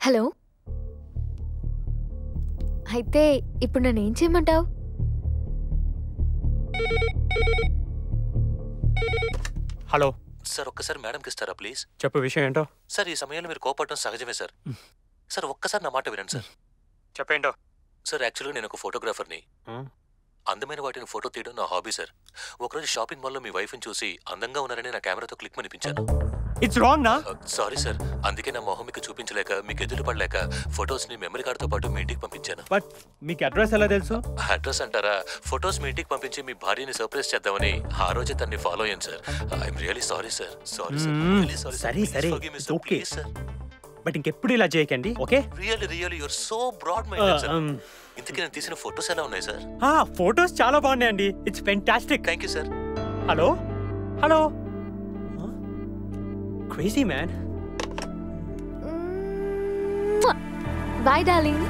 Hello. అయితే ఇప్పుడు నన్ను ఏం చేయమంటావు? హలో సార్, ఒక్కసారి మేడంకి ఇస్తారా ప్లీజ్? చెప్పు, విషయం ఏంటో. సార్, ఈ సమయంలో మీరు కోపడటం సహజమే సార్. సార్, ఒక్కసారి నా మాట వినండి సార్. చెప్పేంటో. సార్, యాక్చువల్గా నేను ఒక ఫోటోగ్రాఫర్ని. అందమైన వాటిని ఫోటో తీయడం నా హాబీ సార్. ఒకరోజు షాపింగ్ మాల్లో మీ వైఫ్ని చూసి అందంగా ఉన్నారని నా కెమెరాతో క్లిక్ అనిపించాను. ఇట్స్ రాంగ్ నా. సారీ సార్, అందుకే నా మొహం మీకు చూపించలేక, మీకు ఎదురు పడలేక ఫొటోస్ ని మెమరీ కార్డ్ తో పాటు మీ ఇంటికి పంపించాను. బట్ మీకు అడ్రస్ ఎలా తెలుసు? అడ్రస్ అంటారా? ఫొటోస్ మీ ఇంటికి పంపించి మీ భార్యని సర్ప్రైజ్ చేద్దామని ఆ రోజే తన్ని ఫాలో అయ్యాను sir. I'm really sorry sir. Sorry sir, really sorry. సరే సరే, ఓకే సార్. బట్ ఇంకెప్పుడు ఇలా చేయకండి, okay? Really you're so broad minded sir. ఇంతకీ నేను తీసిన ఫొటోస్ ఎలా ఉన్నాయి సార్? ఫొటోస్ చాలా బాగున్నాయండి. It's fantastic. Thank you sir. Hello hello. Crazy man. Bye darling.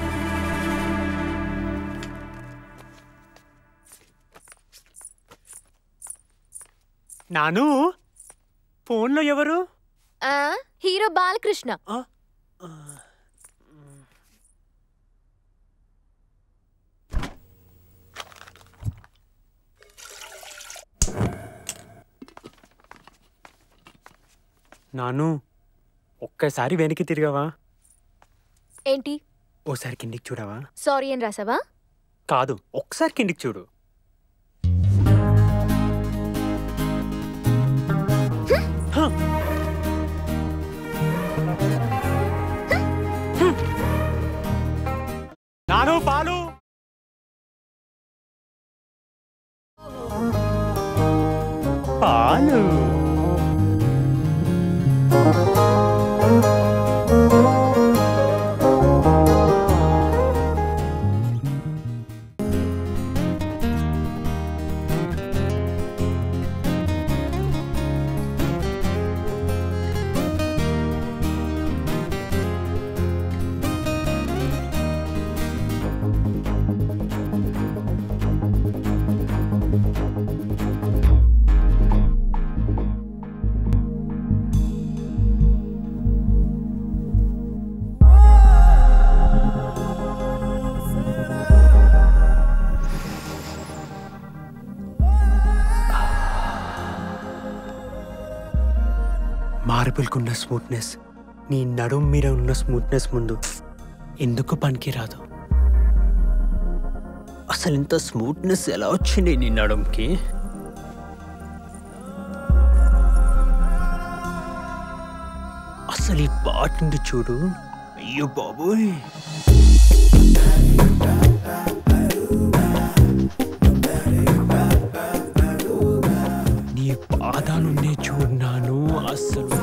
నాను, ఫోన్లో ఎవరు? హీరో బాలకృష్ణ. నాను, ఒక్కసారి వెనక్కి తిరిగావా? ఏంటి? ఓసారి కిందికి చూడవా? సారీ అని రాసావా? కాదు, ఒకసారి కిందికి చూడు. నాను, పాలు. పాలు. మార్బుల్కున్న స్మూత్నెస్ నీ నడుం మీద ఉన్న స్మూత్నెస్ ముందు ఎందుకు పనికిరాదు. అసలు ఇంత స్మూత్నెస్ ఎలా వచ్చింది నీ నడుంకి? అసలు ఈ పాటింది చూడు. అయ్యో బాబోయ్. నీ పాదాలున్నే చూడ్నాను. అసలు